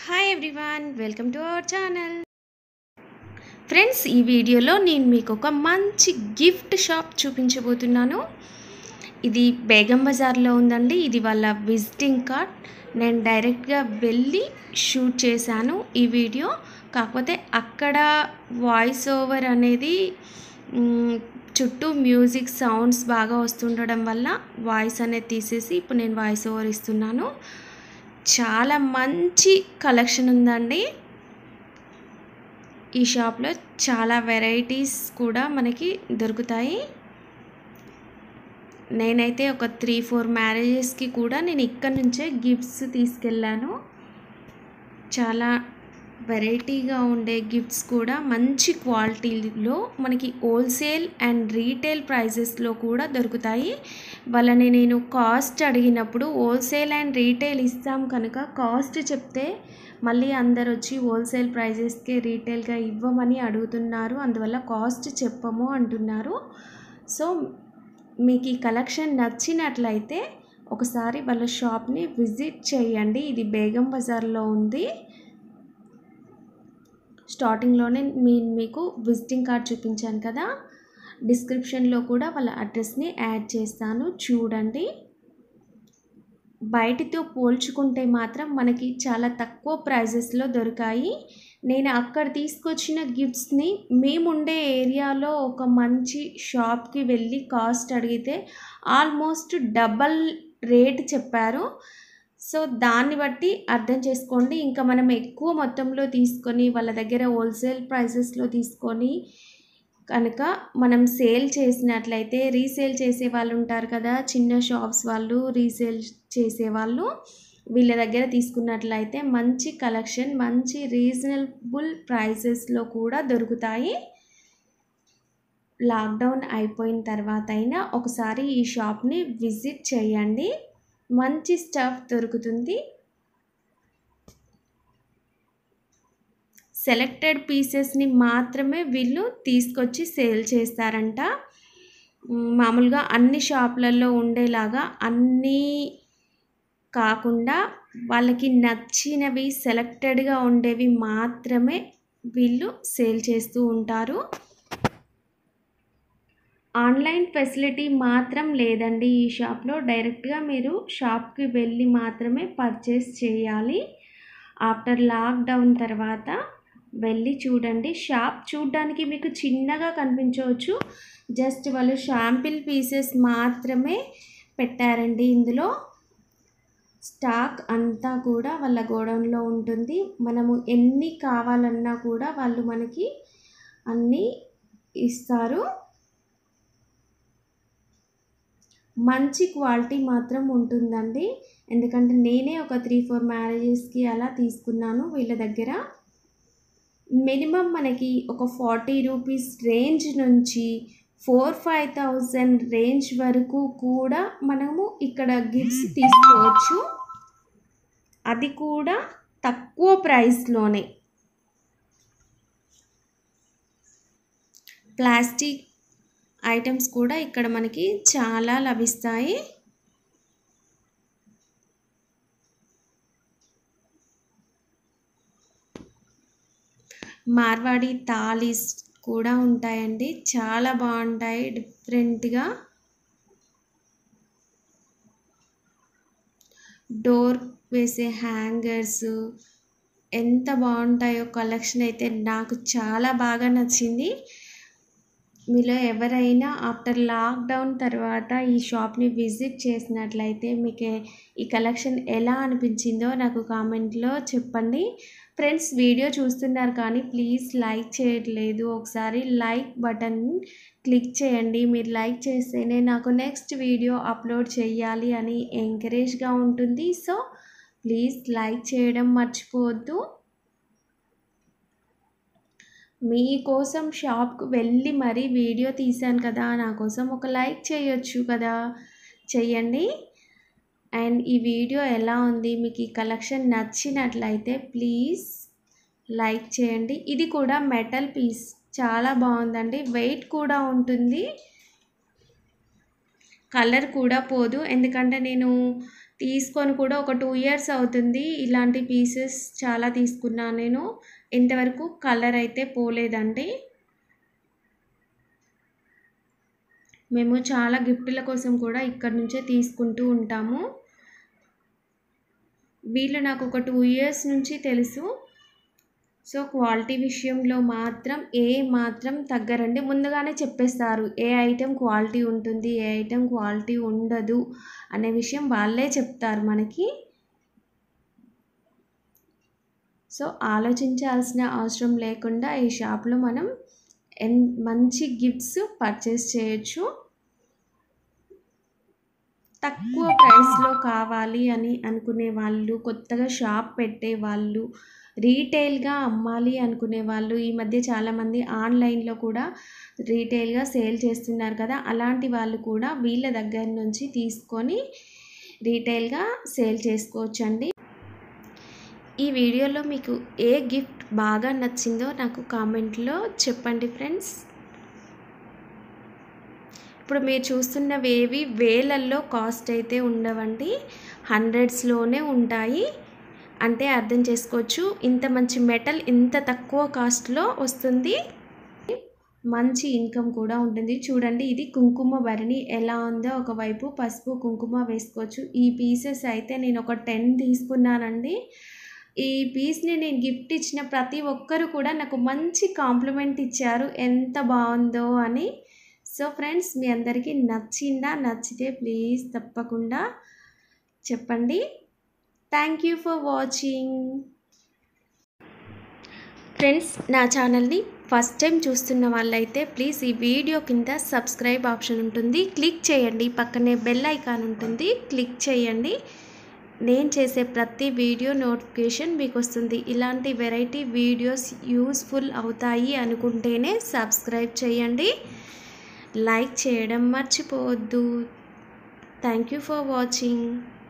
Hi everyone, welcome to our channel. Friends, ఈ వీడియోలో నేను మీకు ఒక మంచి గిఫ్ట్ షాప్ చూపించబోతున్నాను. ఇది బేగం బజార్లో ఉందండి. ఇది వాళ్ళ విజిటింగ్ కార్డ్. నేను డైరెక్ట్గా వెళ్ళి షూట్ చేశాను ఈ వీడియో. కాకపోతే అక్కడ వాయిస్ ఓవర్ అనేది చుట్టూ మ్యూజిక్ సౌండ్స్ బాగా వస్తుండడం వల్ల వాయిస్ అనేది తీసేసి ఇప్పుడు నేను వాయిస్ ఓవర్ ఇస్తున్నాను. చాలా మంచి కలెక్షన్ ఉందండి ఈ షాప్లో. చాలా వెరైటీస్ కూడా మనకి దొరుకుతాయి. నేనైతే ఒక 3-4 మ్యారేజెస్కి కూడా నేను ఇక్కడ నుంచే గిఫ్ట్స్ తీసుకెళ్ళాను. చాలా వెరైటీగా ఉండే గిఫ్ట్స్ కూడా మంచి క్వాలిటీలో మనకి హోల్సేల్ అండ్ రీటైల్ ప్రైజెస్లో కూడా దొరుకుతాయి. వాళ్ళని నేను కాస్ట్ అడిగినప్పుడు హోల్సేల్ అండ్ రీటైల్ ఇస్తాం కనుక కాస్ట్ చెప్తే మళ్ళీ అందరు వచ్చి హోల్సేల్ ప్రైజెస్కే రీటైల్గా ఇవ్వమని అడుగుతున్నారు. అందువల్ల కాస్ట్ చెప్పము అంటున్నారు. సో మీకు ఈ కలెక్షన్ నచ్చినట్లయితే ఒకసారి వాళ్ళ షాప్ని విజిట్ చేయండి. ఇది బేగం బజార్లో ఉంది. స్టార్టింగ్లోనే నేను మీకు విజిటింగ్ కార్డ్ చూపించాను కదా, డిస్క్రిప్షన్లో కూడా వాళ్ళ అడ్రస్ని యాడ్ చేస్తాను, చూడండి. బయటితో పోల్చుకుంటే మాత్రం మనకి చాలా తక్కువ ప్రైజెస్లో దొరికాయి. నేను అక్కడ తీసుకొచ్చిన గిఫ్ట్స్ని మేముండే ఏరియాలో ఒక మంచి షాప్కి వెళ్ళి కాస్ట్ అడిగితే ఆల్మోస్ట్ డబల్ రేట్ చెప్పారు. సో దాన్ని బట్టి అర్థం చేసుకోండి. ఇంకా మనం ఎక్కువ మొత్తంలో తీసుకొని వాళ్ళ దగ్గర హోల్సేల్ ప్రైసెస్లో తీసుకొని కనుక మనం సేల్ చేసినట్లయితే, రీసేల్ చేసే వాళ్ళు ఉంటారు కదా, చిన్న షాప్స్ వాళ్ళు, రీసేల్ చేసేవాళ్ళు, వీళ్ళ దగ్గర తీసుకున్నట్లయితే మంచి కలెక్షన్, మంచి రీజనబుల్ ప్రైసెస్లో కూడా దొరుకుతాయి. లాక్డౌన్ అయిపోయిన తర్వాత అయినా ఒకసారి ఈ షాప్ని విజిట్ చేయండి. మంచి స్టఫ్ దొరుకుతుంది. సెలెక్టెడ్ పీసెస్ని మాత్రమే వీళ్ళు తీసుకొచ్చి సేల్ చేస్తారంట. మామూలుగా అన్ని షాపులలో ఉండేలాగా అన్నీ కాకుండా వాళ్ళకి నచ్చినవి సెలెక్టెడ్గా ఉండేవి మాత్రమే వీళ్ళు సేల్ చేస్తూ ఉంటారు. ఆన్లైన్ ఫెసిలిటీ మాత్రం లేదండి ఈ షాప్లో. డైరెక్ట్గా మీరు షాప్కి వెళ్ళి మాత్రమే పర్చేస్ చేయాలి. ఆఫ్టర్ లాక్డౌన్ తర్వాత వెళ్ళి చూడండి. షాప్ చూడడానికి మీకు చిన్నగా కనిపించవచ్చు. జస్ట్ వాళ్ళు శాంపిల్ పీసెస్ మాత్రమే పెట్టారండి. ఇందులో స్టాక్ అంతా కూడా వాళ్ళ గోడౌన్లో ఉంటుంది. మనము ఎన్ని కావాలన్నా కూడా వాళ్ళు మనకి అన్నీ ఇస్తారు. మంచి క్వాలిటీ మాత్రం ఉంటుందండి. ఎందుకంటే నేనే ఒక 3-4 మ్యారేజెస్కి అలా తీసుకున్నాను వీళ్ళ దగ్గర. మినిమం మనకి ఒక 40 రూపీస్ రేంజ్ నుంచి 4-5,000 రేంజ్ వరకు కూడా మనము ఇక్కడ గిఫ్ట్స్ తీసుకోవచ్చు. అది కూడా తక్కువ ప్రైస్లోనే. ప్లాస్టిక్ ఐటమ్స్ కూడా ఇక్కడ మనకి చాలా లభిస్తాయి. మార్వాడి తాళీస్ కూడా ఉంటాయండి. చాలా బాగుంటాయి డిఫరెంట్గా. డోర్ వేసే హ్యాంగర్స్ ఎంత బాగుంటాయో. కలెక్షన్ అయితే నాకు చాలా బాగా నచ్చింది. మీలో ఎవరైనా ఆఫ్టర్ లాక్డౌన్ తర్వాత ఈ షాప్ని విజిట్ చేసినట్లయితే మీకు ఈ కలెక్షన్ ఎలా అనిపించిందో నాకు కామెంట్లో చెప్పండి. ఫ్రెండ్స్, వీడియో చూస్తున్నారు కానీ ప్లీజ్ లైక్ చేయట్లేదు. ఒకసారి లైక్ బటన్ క్లిక్ చేయండి. మీరు లైక్ చేస్తేనే నాకు నెక్స్ట్ వీడియో అప్లోడ్ చేయాలి అని ఎంకరేజ్గా ఉంటుంది. సో ప్లీజ్ లైక్ చేయడం మర్చిపోవద్దు. మీకోసం షాప్కి వెళ్ళి మరీ వీడియో తీశాను కదా, నా కోసం ఒక లైక్ చేయొచ్చు కదా, చెయ్యండి. అండ్ ఈ వీడియో ఎలా ఉంది, మీకు ఈ కలెక్షన్ నచ్చినట్లయితే ప్లీజ్ లైక్ చేయండి. ఇది కూడా మెటల్ పీస్, చాలా బాగుందండి. వెయిట్ కూడా ఉంటుంది, కలర్ కూడా పోదు. ఎందుకంటే నేను తీసుకొని కూడా ఒక 2 ఇయర్స్ అవుతుంది. ఇలాంటి పీసెస్ చాలా తీసుకున్నాను నేను. ఇంతవరకు కలర్ అయితే పోలేదండి. మేము చాలా గిఫ్టుల కోసం కూడా ఇక్కడి నుంచే తీసుకుంటూ ఉంటాము. వీళ్ళు నాకు ఒక 2 ఇయర్స్ నుంచి తెలుసు. సో క్వాలిటీ విషయంలో మాత్రం మాత్రం తగ్గరండి. ముందుగానే చెప్పేస్తారు ఏ ఐటెం క్వాలిటీ ఉంటుంది, ఏ ఐటెం క్వాలిటీ ఉండదు అనే విషయం వాళ్ళే చెప్తారు మనకి. సో ఆలోచించాల్సిన అవసరం లేకుండా ఈ షాప్లో మనం మంచి గిఫ్ట్స్ పర్చేస్ చేయొచ్చు. తక్కువ ప్రైస్లో కావాలి అని అనుకునే వాళ్ళు, కొత్తగా షాప్ పెట్టే వాళ్ళు, రీటైల్గా అమ్మాలి అనుకునే వాళ్ళు, ఈ మధ్య చాలామంది ఆన్లైన్లో కూడా రీటైల్గా సేల్ చేస్తున్నారు కదా, అలాంటి వాళ్ళు కూడా వీళ్ళ దగ్గర నుంచి తీసుకొని రీటైల్గా సేల్ చేసుకోవచ్చండి. ఈ వీడియోలో మీకు ఏ గిఫ్ట్ బాగా నచ్చిందో నాకు కామెంట్లో చెప్పండి ఫ్రెండ్స్. ఇప్పుడు మీరు చూస్తున్నవేవి వేలల్లో కాస్ట్ అయితే ఉండవండి, హండ్రెడ్స్లోనే ఉంటాయి. అంటే అర్థం చేసుకోవచ్చు, ఇంత మంచి మెటల్ ఇంత తక్కువ కాస్ట్లో వస్తుంది. మంచి ఇన్కమ్ కూడా ఉంటుంది. చూడండి ఇది కుంకుమ భరణి ఎలా ఉందో, ఒకవైపు పసుపు కుంకుమ వేసుకోవచ్చు. ఈ పీసెస్ అయితే నేను ఒక 10 తీసుకున్నానండి. ఈ పీస్ని నేను గిఫ్ట్ ఇచ్చిన ప్రతి ఒక్కరు కూడా నాకు మంచి కాంప్లిమెంట్ ఇచ్చారు, ఎంత బాగుందో అని. సో ఫ్రెండ్స్, మీ అందరికీ నచ్చిందా? నచ్చితే ప్లీజ్ తప్పకుండా చెప్పండి. Thank you for watching. Friends, నా ఛానల్ని ఫస్ట్ టైం చూస్తున్న వాళ్ళైతే ప్లీజ్ ఈ వీడియో కింద సబ్స్క్రైబ్ ఆప్షన్ ఉంటుంది, క్లిక్ చేయండి. పక్కనే బెల్ ఐకాన్ ఉంటుంది, క్లిక్ చేయండి. నేను చేసే ప్రతి వీడియో నోటిఫికేషన్ మీకు వస్తుంది. ఇలాంటి వెరైటీ వీడియోస్ యూస్ఫుల్ అవుతాయి అనుకుంటేనే సబ్స్క్రైబ్ చేయండి. లైక్ చేయడం మర్చిపోవద్దు. Thank you for watching.